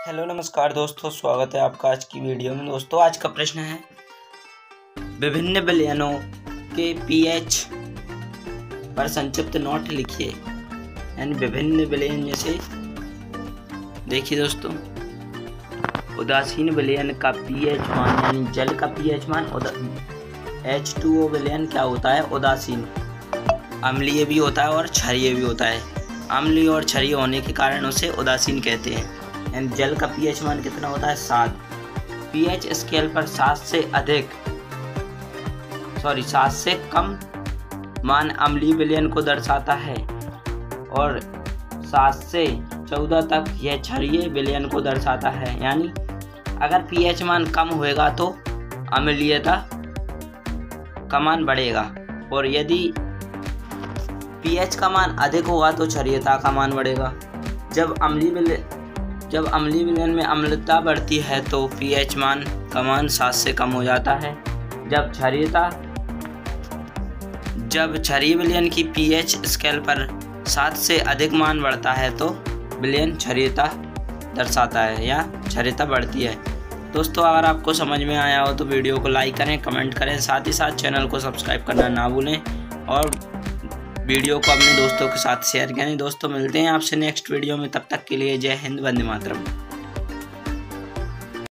Hello नमस्कार दोस्तों, स्वागत है आपका आज की वीडियो में। दोस्तों आज का प्रश्न है विभिन्न विलयनों के पीएच पर संक्षिप्त नोट लिखिए। यानी विभिन्न विलयन जैसे देखिए दोस्तों, उदासीन विलयन का पीएच मान यानी जल का पीएच मान H2O विलयन क्या होता है? उदासीन, अम्लीय भी होता है और क्षारीय भी होता है। अम्लीय और क्षारीय होने के कारण उसे उदासीन कहते हैं। एंड जल का पीएच मान कितना होता है? 7। पीएच स्केल पर 7 से कम मान अम्लीय विलयन को दर्शाता है और 7 से 14 तक यह क्षारीय विलयन को दर्शाता है। यानी अगर पीएच मान कम होएगा तो अम्लीयता का मान बढ़ेगा और यदि पीएच का मान अधिक होगा तो क्षारीयता का मान बढ़ेगा। जब अम्लीय विलयन में अम्लता बढ़ती है तो पीएच मान का मान 7 से कम हो जाता है। जब क्षारीय विलयन की पीएच स्केल पर 7 से अधिक मान बढ़ता है तो विलयन क्षारीयता दर्शाता है या क्षारीयता बढ़ती है। दोस्तों अगर आपको समझ में आया हो तो वीडियो को लाइक करें, कमेंट करें, साथ ही साथ चैनल को सब्सक्राइब करना ना भूलें और वीडियो को अपने दोस्तों के साथ शेयर करें। दोस्तों मिलते हैं आपसे नेक्स्ट वीडियो में, तब तक के लिए जय हिंद, वंदे मातरम।